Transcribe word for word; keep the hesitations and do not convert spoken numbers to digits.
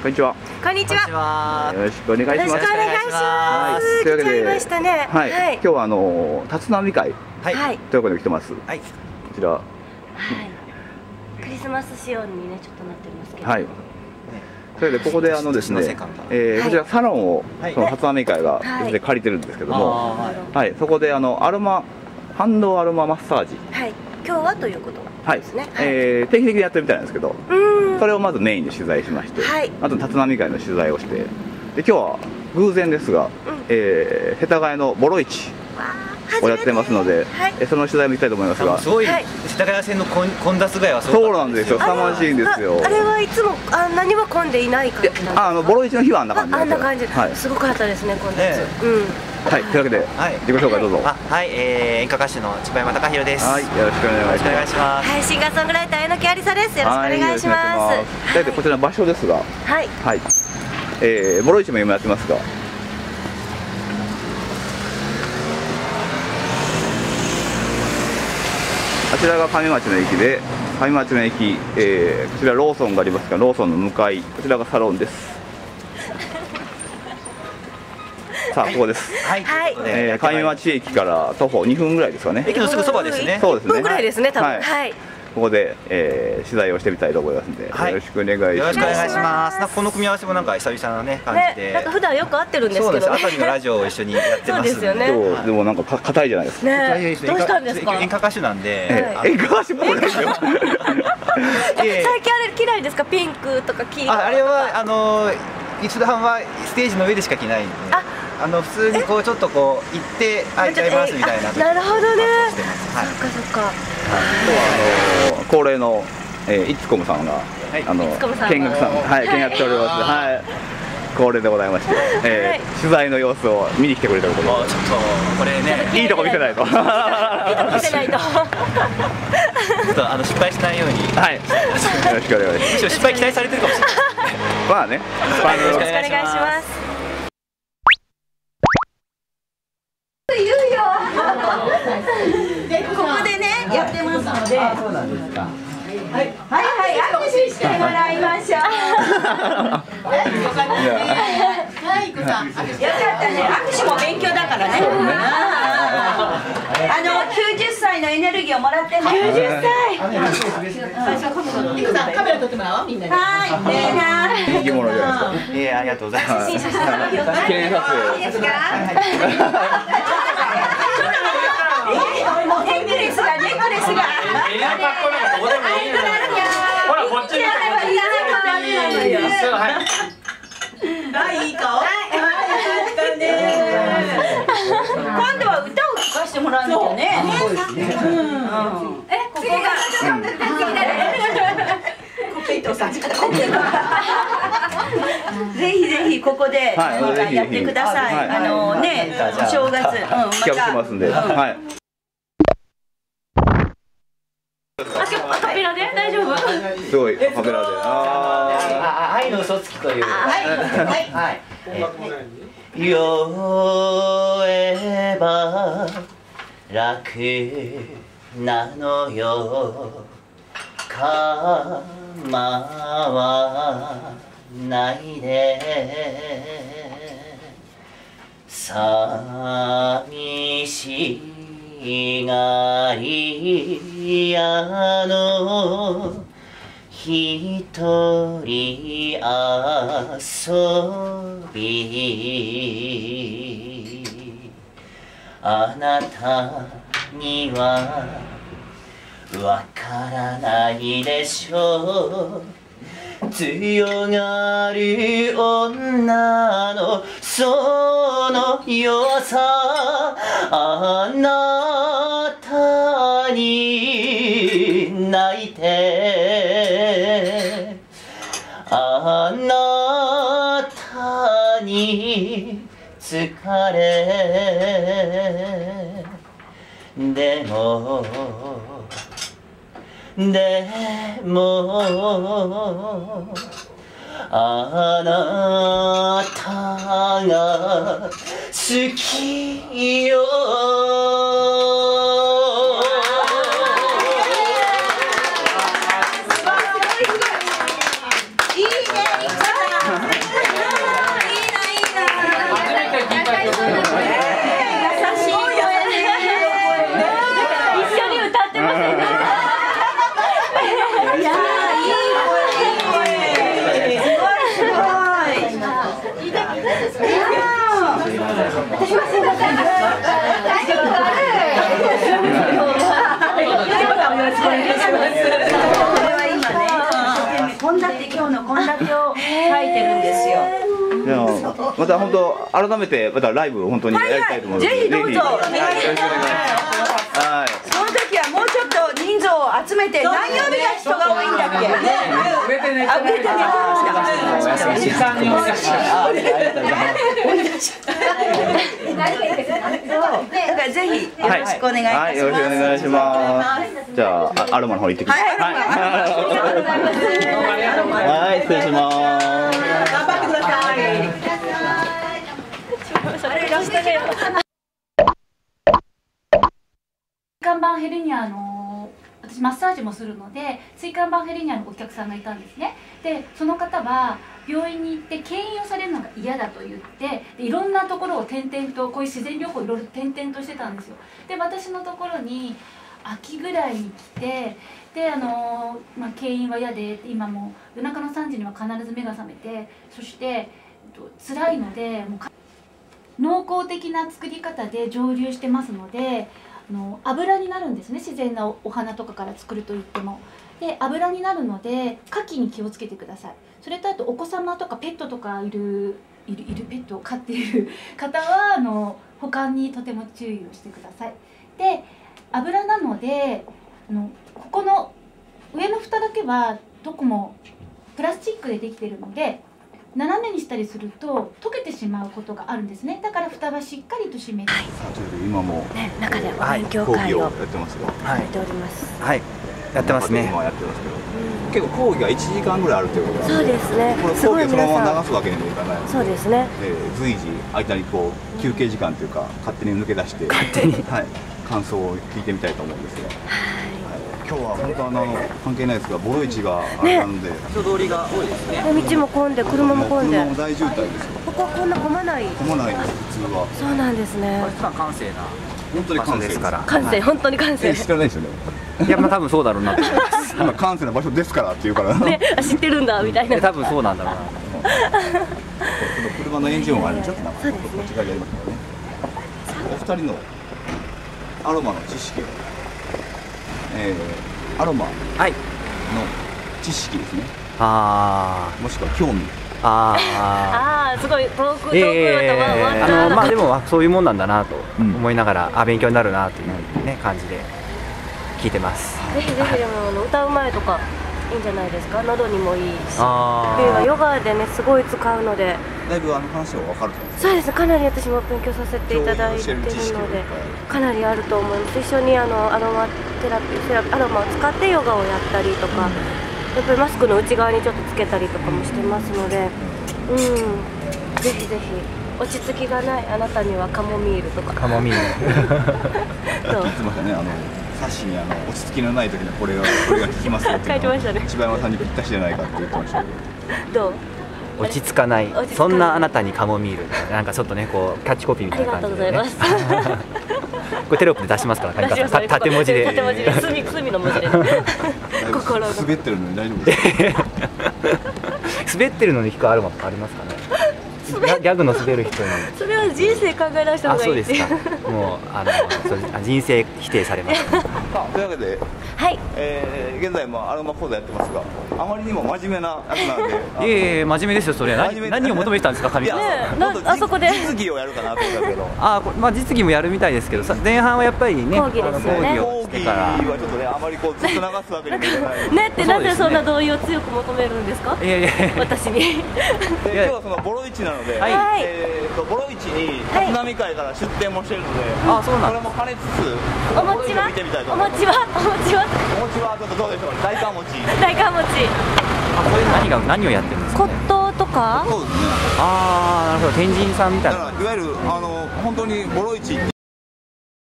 こんにちは。 こんにちは。 よろしくお願いします。 よろしくお願いします。 というわけで、 来ちゃいましたね。 はい。今日はあの立浪会はいということで来てます。はい。こちら。はい。 クリスマス仕様にねちょっとなってますけど。 はい。それでここであのですね、えこちらサロンをその立浪会がで借りてるんですけども、はい。そこであのアロマ反動アロママッサージ。はい。今日はということですね。え定期的にやってるみたいなんですけど、それをまずメインで取材しまして、あと立浪会の取材をして、で今日は偶然ですが、え世田谷のボロ市をやってますので、その取材も行きたいと思いますが、 すごい世田谷線の混雑具合はそうなんですよ。凄まじいんですよ。 あれはいつもあんなには混んでいない感じなんですか？ あのボロ市の日はあんな感じ。 あんな感じ。すごかったですね、混雑。うん。 はい、というわけで、自己紹介どうぞ。 はい、えー、演歌歌手の千葉山貴弘です。 はい、よろしくお願いします。 はい、シンガーソングライター榎木ありさです。よろしくお願いします。 というわけで、こちらの場所ですが、はい、はい、えー、ボロ市も今やってますが。あちらが上町の駅で、上町の駅、えー、こちらローソンがありますが、ローソンの向かい、こちらがサロンです。さあここです。はい。え上町駅から徒歩にふんぐらいですかね。 駅のすぐそばですね。 そうですね。 分ぐらいですね、多分。はい。 ここで取材をしてみたいと思いますので、よろしくお願いします。 よろしくお願いします。なんかこの組み合わせもなんか久々なね感じで。 なんか普段よく会ってるんですけど。 そうです。朝日のラジオを一緒にやってます。 そうですよね。 でもなんか硬いじゃないですか。 ね。どうしたんですか。 演歌歌手なんで。 演歌歌手もですよ。 最近あれ嫌いですか、ピンクとか黄色。 あれはあの一度半はステージの上でしか着ないんで。あの普通にこうちょっとこう行ってあいちゃいますみたいな。 なるほどね。そっかそっか。 今日はあの恒例のいつこむさんがあの見学さんはい見学しております。はい。恒例でございまして、え取材の様子を見に来てくれたことで。ちょっとこれねいいとこ見せないと。いいとこ見せないと。ちょっとあの失敗しないように。 はい。よろしくお願いします。 むしろ失敗期待されてるかもしれない。 まあね。よろしくお願いします。ここでねやってますので、そうなんですか。はいはいはい握手してもらいましょう。はい、こさん。よかったね。握手も勉強だからね。あのきゅうじゅっさいのエネルギーをもらってね。きゅうじゅっさい。いくさんカメラ撮ってもらおうみんなで。はい。ねえな。 生き物じゃないですか。 いやありがとうございます。 記念撮影。いいですか。 ネックレスがネックレスが。 ほらこっちに。 はい、いい顔。今度は歌を聴かせてもらうんだよね。え、ここが。ぜひぜひここでやってください。あのね、お正月、うん、また。 企画しますんで。はい。 アカペラで大丈夫？ すごいカペラで。 ああ、愛の嘘つきという。はいはい。酔えば楽なのよ。構わないで。寂しいがり屋の一人遊び、あなたにはわからないでしょう。強がる女のその弱さ、あなたに泣いて、あなたに疲れ、でもでもあなたが好きよ。 いいね、 んだけを書いてるんですよ。 じゃあまた本当改めてまたライブを本当にやりたいと思います。 ぜひどうぞ。 はい。 その時はもうちょっと人数を集めて、何曜日が人が多いんだっけ。 上で寝てあ、上で寝てました。 時間にお願いします。 だからぜひよろしくお願いいたします。 はい、よろしくお願いします。じゃあアロマの方行ってきます。はい、失礼します。 頑張ってください。 椎間板ヘルニアの私マッサージもするので、椎間板ヘルニアのお客さんがいたんですね。でその方は病院に行って牽引をされるのが嫌だと言って、でいろんなところを転々とこういう自然療法いろいろ転々としてたんですよ。で私のところに秋ぐらいに来て、であの、まあ、牽引は嫌で、今もう夜中のさんじには必ず目が覚めて、そして辛いのでもう濃厚的な作り方で蒸留してますので、あの油になるんですね。自然なお花とかから作るといっても。で油になるので牡蠣に気をつけてください。それとあとお子様とかペットとかいるいるいるペットを飼っている方はあの保管にとても注意をしてください。で油なのであのここの上の蓋だけはどこもプラスチックでできているので、斜めにしたりすると溶けてしまうことがあるんですね。だから蓋はしっかりと閉めて、はい、 今も、 ね、中でお勉強会をやってますよ。はい、やっております。 はい、やってますね。 やってますけど、結構講義がいちじかんぐらいあるということそうですね。 これ講義そのまま流すわけにもいかないので、 そうですね。 随時間にこう休憩時間というか勝手に抜け出して勝手にはい感想を聞いてみたいと思うんですが。今日は本当あの関係ないですが、ボロ市があれなので、人通りが多いですね。 道も混んで、車も混んで、 車も大渋滞ですよ。 こここんな混まない。 混まないです普通は。 そうなんですね。 まあ閑静な本当に閑静ですから。 閑静、本当に閑静。 知らないですよね。 いやまあ多分そうだろうなと思います。 今閑静な場所ですからって言うから。 ね、知ってるんだみたいな。 多分そうなんだろうな。 車のエンジン音があるんでちょっとなんかこっち側にありますからね。お二人のアロマの知識を、えーアロマの知識ですね。 ああ、 もしくは興味。 ああ、すごい遠く遠くあのまあでもそういうもんなんだなと思いながら、あ勉強になるなというね感じで聞いてます。 ぜひぜひでも歌う前とかいいんじゃないですか。喉にもいいし。ヨガでねすごい使うので。 だいぶあの話は分かる。 そうです。かなり私も勉強させていただいてるので、かなりあると思います。一緒にあのアロマテラピー、アロマを使ってヨガをやったりとか、やっぱりマスクの内側にちょっとつけたりとかもしてますので、うん、ぜひぜひ落ち着きがないあなたにはカモミールとか。 カモミール。 そう。言ってましたね。あの冊子にあの落ち着きのない時にこれがこれが効きますよって書いてましたね。 柴山さんにぴったしじゃないかって言ってましたけど。どう？ 落ち着かない、そんなあなたにカモミール、なんかちょっとねこうキャッチコピーみたいな感じでね。これテロップで出しますから、縦文字で。 縦文字で、隅隅の文字で。心が滑ってるのに大丈夫ですか？ 滑ってるのに弾くアロマとかありますかね。ギャグの滑る人に。 それは人生考え直した方がいい。 あ、そうですか。もうあの人生否定されます。 というわけで、はい、えー、現在もアロマ講座やってますが、あまりにも真面目なやつなんで。 いえいえ真面目ですよそれ。何何を求めてたんですか神様。 あそこで実技をやるかなと思ったけど。 あ、まあ実技もやるみたいですけど、前半はやっぱりね講義ですよね。 講義はちょっとねあまりこうずっと流すわけにもいかない。 ねってなぜそんな同意を強く求めるんですか。 いやいや私に。 今日はそのボロ市なので。えーとボロ市に立浪会から出店もしてるので、 あ、そうなん。 これも兼ねつつお餅はお餅はお餅はお餅はちょっとどうでしょう。大寒餅。 大寒餅。 あ、これ何が何をやってるんですか。 骨董とか。 そうですね。 ああ、なるほど。天神さんみたいな。 いわゆるあの本当にボロ市。